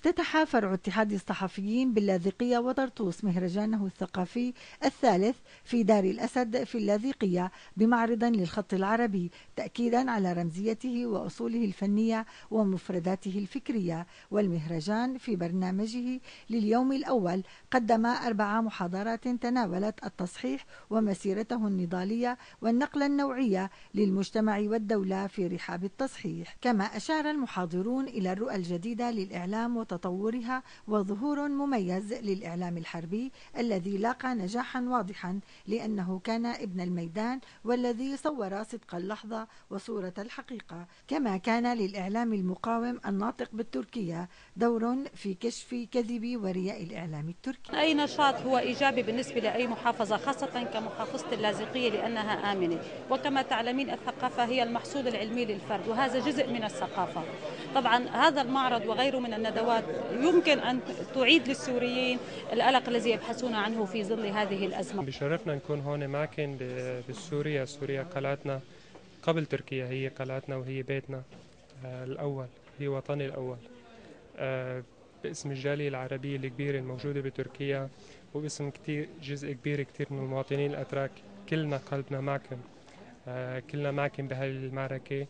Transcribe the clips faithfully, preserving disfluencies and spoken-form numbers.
افتتح فرع اتحاد الصحفيين باللاذقية وطرطوس مهرجانه الثقافي الثالث في دار الأسد في اللاذقية بمعرض للخط العربي تأكيدا على رمزيته وأصوله الفنية ومفرداته الفكرية. والمهرجان في برنامجه لليوم الأول قدم أربع محاضرات تناولت التصحيح ومسيرته النضالية والنقلة النوعية للمجتمع والدولة في رحاب التصحيح. كما أشار المحاضرون إلى الرؤى الجديدة للإعلام وتطورها وظهور مميز للإعلام الحربي الذي لاقى نجاحا واضحا لأنه كان ابن الميدان والذي صور صدق اللحظة وصورة الحقيقة. كما كان للإعلام المقاوم الناطق بالتركية دور في كشف كذب ورياء الإعلام التركي. أي نشاط هو إيجابي بالنسبة لأي محافظة، خاصة كمحافظة اللاذقية لأنها آمنة، وكما تعلمين الثقافة هي المحصول العلمي للفرد وهذا جزء من الثقافة. طبعا هذا المعرض وغيره من الندوات يمكن أن تعيد للسوريين القلق الذي يبحثون عنه في ظل هذه الأزمة. بشرفنا نكون هون معكم بسوريا. سوريا قلعتنا قبل تركيا، هي قلعتنا وهي بيتنا الأول، هي وطني الأول. باسم الجالية العربية الكبيرة الموجودة بتركيا وباسم كتير جزء كبير كتير من المواطنين الأتراك، كلنا قلبنا معكم، كلنا معكم بهذه المعركة.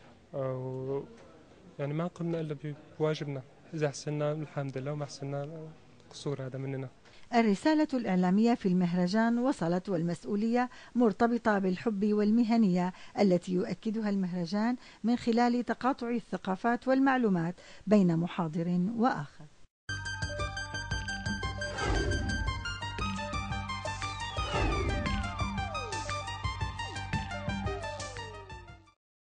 يعني ما قمنا إلا بواجبنا، إذا حسنا الحمد لله وما حسنا قصور هذا مننا. الرسالة الإعلامية في المهرجان وصلت والمسؤولية مرتبطة بالحب والمهنية التي يؤكدها المهرجان من خلال تقاطع الثقافات والمعلومات بين محاضر وآخر.